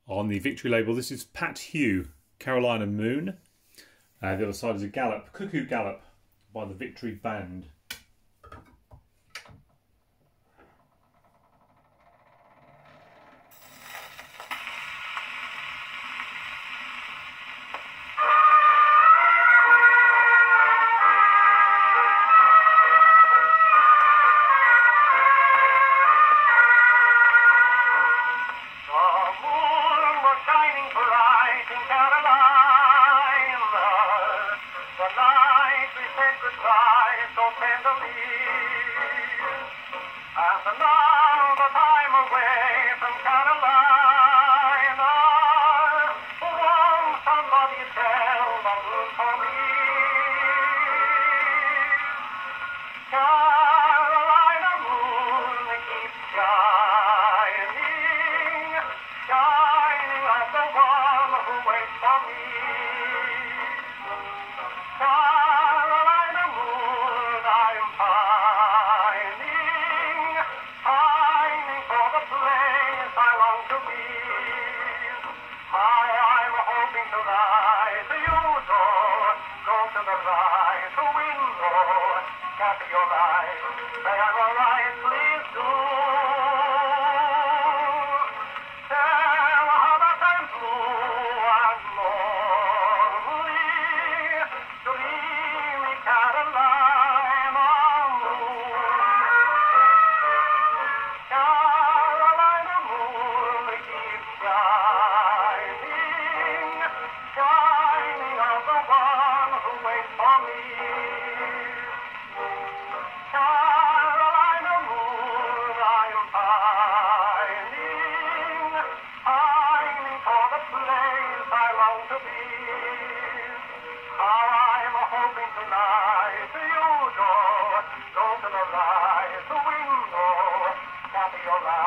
on the Victory label. This is Pat Hugh, Carolina Moon. The other side is a Gallop, Cuckoo Gallop by the Victory Band. And now that I'm away from Carolina, won't somebody tell the moon for me? Carolina moon keeps shining, shining on the one who waits for me. Carolina moon, I'm pining, pining for the place I long to be. I'm hoping tonight you go to the right window, catch your eye, say I'm alright, please do. Tell her that I'm blue and lonely, dreamy Carolina moon. Carolina moon keeps shining, shining on the one who waits for me. Carolina moon, I'm pining, pining for the place I long to be. I'm hoping tonight you go to the right window, happy your life.